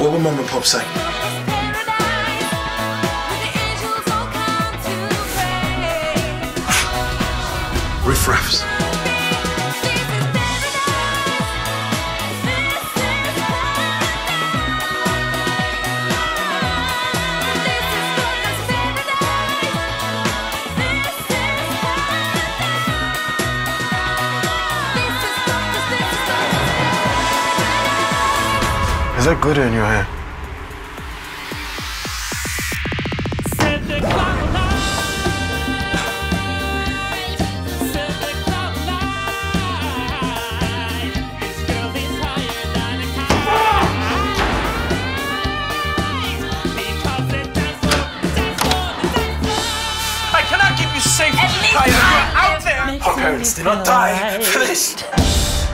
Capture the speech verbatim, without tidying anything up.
What would Mum and Pop say? Riff-raffs. Is that glitter in your hair? I cannot keep you safe. You're out there. Our parents did not die for this.